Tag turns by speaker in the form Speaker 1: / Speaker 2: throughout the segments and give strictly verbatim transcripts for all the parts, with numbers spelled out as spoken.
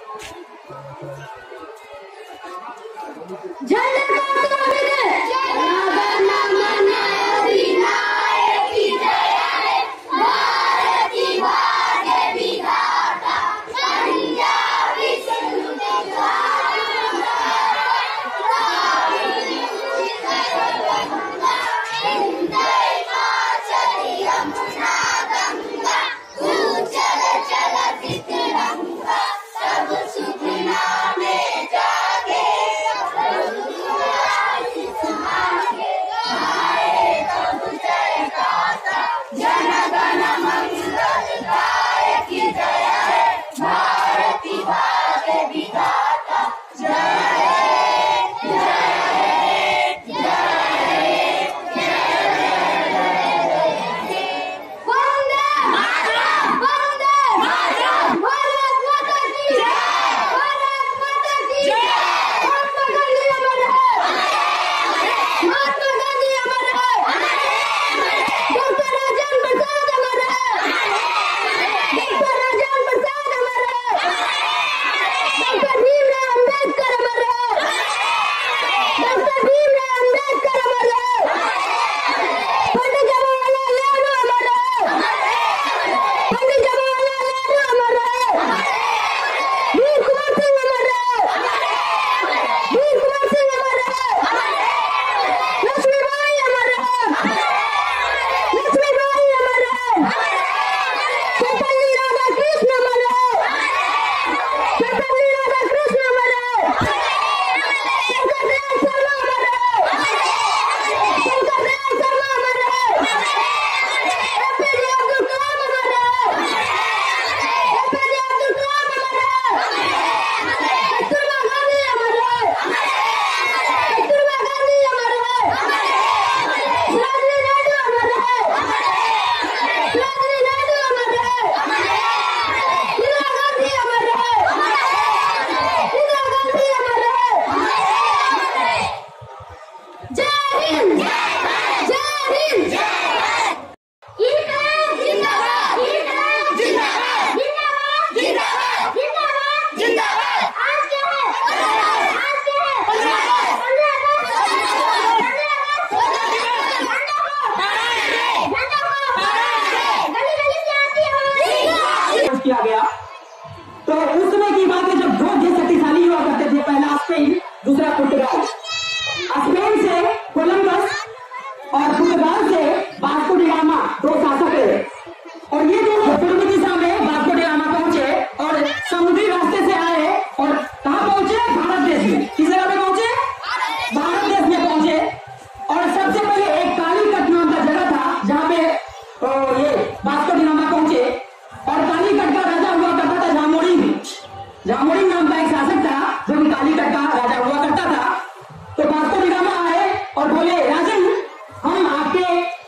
Speaker 1: किया गया। तो उस समय की बात है जब दो देश शक्तिशाली हुआ करते थे, पहला स्पेन, दूसरा पुर्तगाल। स्पेन से कोलंबस और पुर्तगाल से वास्को डी गामा दो शासक थे। और ये जो पूर्व दिशा में वास्को डी गामा पहुंचे और समुद्री रास्ते से आए और कहाँ पहुंचे? भारत देश में। किस जगह पे पहुंचे? भारत देश में पहुंचे। और सबसे पहले एक कालीकट नाम का जगह था जहाँ पे ये वास्को डी गामा पहुंचे। और कालीकट का राजा हुआ करता था जामोरिन। जामोरिन नाम का एक शासक था जो कि कालीकट का राजा हुआ करता था। तो वास्को डी गामा आए और बोले, राजन हम आपके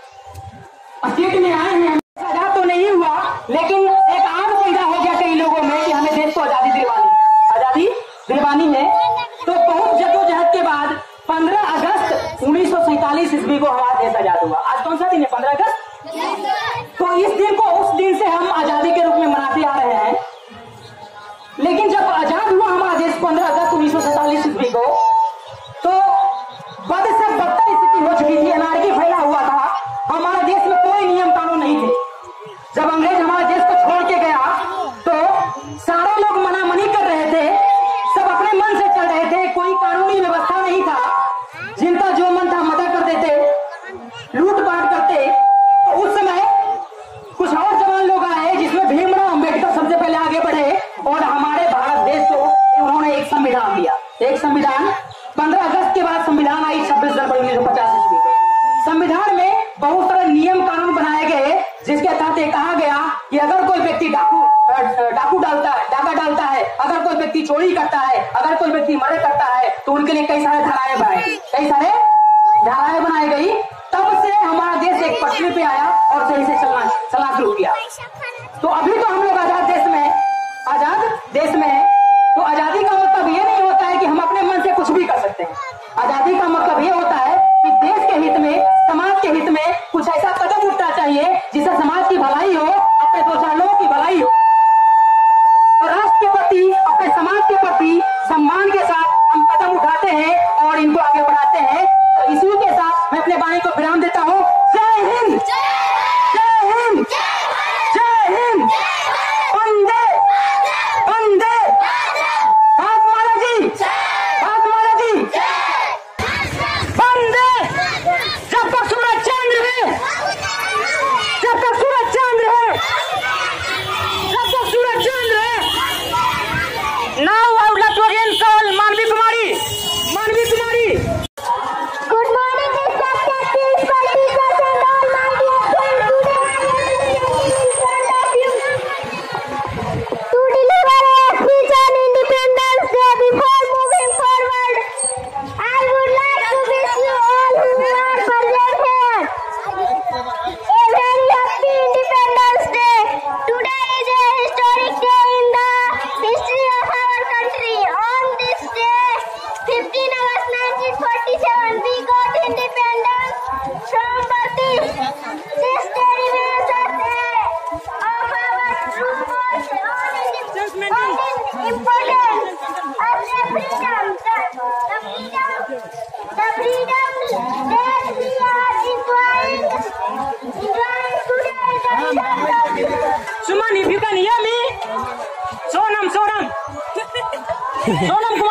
Speaker 1: स्टेट में आए हैं, आजाद तो नहीं हुआ लेकिन एक आग पैदा हो गया कई लोगों में कि हमें देश को आजादी दिलवानी आजादी दिलवानी है। तो बहुत जद्दोजहद के बाद पंद्रह अगस्त उन्नीस सौ सैतालीस ईस्वी को हमारा देश आजाद हुआ। आज कौन सा दिन है? पंद्रह अगस्त। तो इस दिन को उस दिन से हम आजादी के रूप में मनाते आ रहे हैं। लेकिन जब आजाद हुआ हमारा देश पंद्रह अगस्त उन्नीस सौ सैतालीस ईस्वी को, तो बद से बदतर स्थिति हो चुकी थी, अनार्की फैला हुआ था। हमारे देश में कोई नियम कानून नहीं थे। जब अंग्रेज हमारे देश को छोड़ के गया तो सारे लोग मनामनी कर रहे थे, सब अपने मन से चल रहे थे, कोई कानूनी व्यवस्था नहीं था। जिनका जो मन था मदद करते थे, लूट पाट करते। तो उस समय कुछ और जवान लोग आए जिसमें भीमराव अंबेडकर सबसे पहले आगे बढ़े और हमारे भारत देश को उन्होंने एक संविधान दिया। एक संविधान पंद्रह अगस्त के बाद संविधान आई छब्बीस जनवरी उन्नीस सौ पचास ईस्वी को। संविधान में बहुत सारे नियम कानून बनाए गए जिसके तहत कहा गया कि अगर कोई व्यक्ति डाकू डाकू डालता है डाका डालता है, अगर कोई व्यक्ति चोरी करता है, अगर कोई व्यक्ति मर्डर करता है, तो उनके लिए कई सारे धाराएं बनाए कई सारे धाराएं बनाई गई। तब से हमारा देश एक पटरी पे आया और सही से चलना चलना शुरू किया। तो अभी तो हम लोग आजाद देश में आजाद देश में तो आजादी का मतलब ये नहीं होता है कि हम अपने मन से कुछ भी कर सकते हैं। आजादी का मतलब ये होता है कि देश के हित में, समाज के हित में कुछ ऐसा कदम उठना चाहिए जिससे समाज की भलाई हो, अपने दो चार लोगों की भलाई हो और राष्ट्र के प्रति, अपने समाज
Speaker 2: Suman, if you can hear me, Sonam, Sonam, Sonam.